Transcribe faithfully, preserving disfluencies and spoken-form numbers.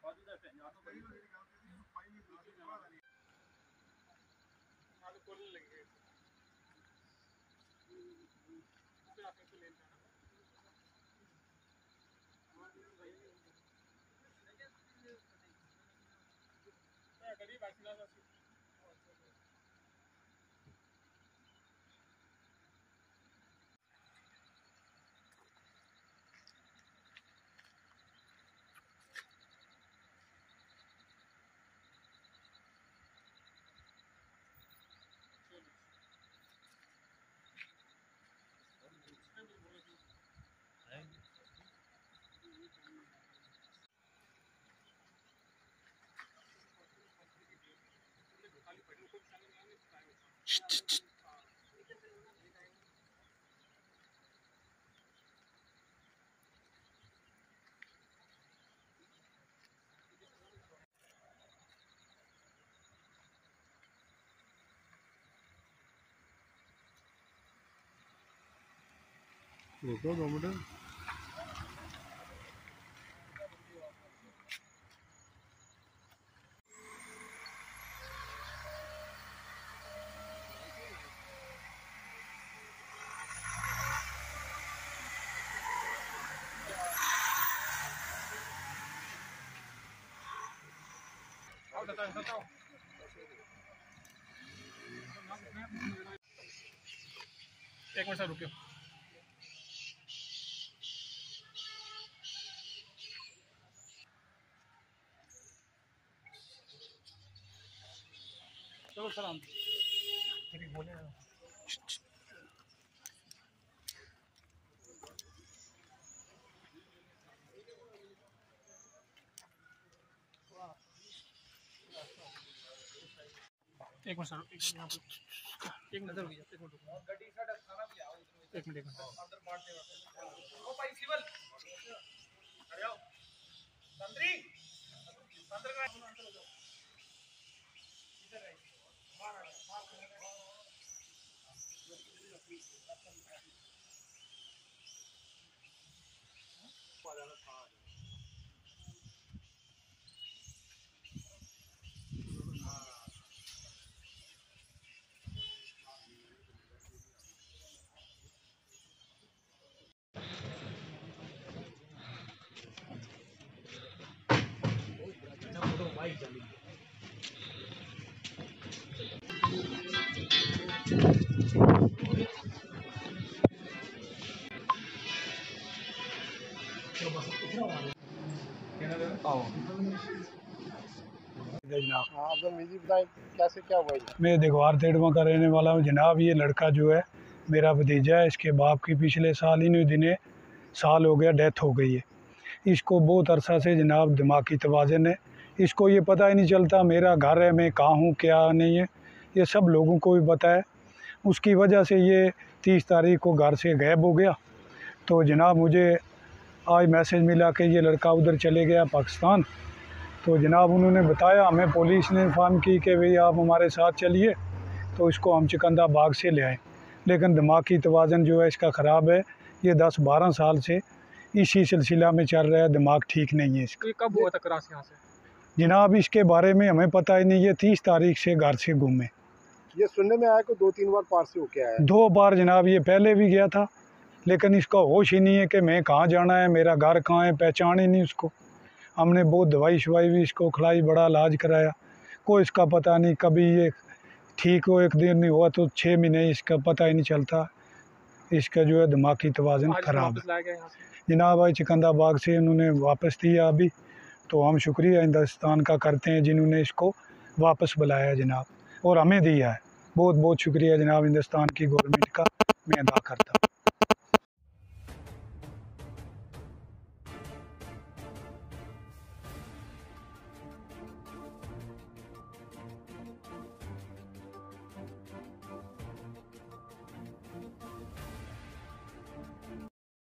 रुको दो मिनट। एक मिनट सर रुकियो। चलो सर हम बोले एक मिनट सर एक नजर हो गया। एक मिनट एक मिनट एक मिनट अंदर मार देगा ओ भाई सिविल अरे आओ तंत्री अंदर का अंदर हो जाओ इधर है मार मार कैसे क्या हुआ? मैं देगवार तेड़वा का रहने वाला हूँ जनाब। ये लड़का जो है मेरा भतीजा है। इसके बाप की पिछले साल ही नहीं दिने साल हो गया डेथ हो गई है। इसको बहुत अरसा से जनाब दिमागी तवाज़न है। इसको ये पता ही नहीं चलता मेरा घर है, मैं कहाँ हूँ क्या नहीं है, ये सब लोगों को भी पता है। उसकी वजह से ये तीस तारीख को घर से गायब हो गया। तो जनाब मुझे आज मैसेज मिला कि ये लड़का उधर चले गया पाकिस्तान। तो जनाब उन्होंने बताया, हमें पुलिस ने इन्फॉर्म की कि भाई आप हमारे साथ चलिए, तो इसको हम चिकंदा बाग से ले आए। लेकिन दिमागी तवाज़न जो है इसका ख़राब है। ये दस बारह साल से इसी सिलसिला में चल रहा है, दिमाग ठीक नहीं है इसका। ये कब हुआ था क्रॉस यहाँ से? जनाब इसके बारे में हमें पता ही नहीं। ये तीस तारीख से घर से घूमे। ये सुनने में आया कि दो तीन बार पार से होके आया। दो बार जनाब ये पहले भी गया था, लेकिन इसका होश ही नहीं है कि मैं कहाँ जाना है, मेरा घर कहाँ है, पहचान ही नहीं उसको। हमने बहुत दवाई शवाई भी इसको खिलाई, बड़ा इलाज कराया, कोई इसका पता नहीं। कभी ये ठीक हो एक दिन नहीं हुआ तो छः महीने इसका पता ही नहीं चलता। इसका जो है दिमागी तवाज़न ख़राब है जनाब। आज चिकंदा बाग से इन्होंने वापस दिया अभी। तो हम शुक्रिया हिंदुस्तान का करते हैं जिन्होंने इसको वापस बुलाया जनाब, और हमें दिया है। बहुत बहुत शुक्रिया जनाब हिंदुस्तान की गवर्नमेंट का मैं अदा करता हूँ।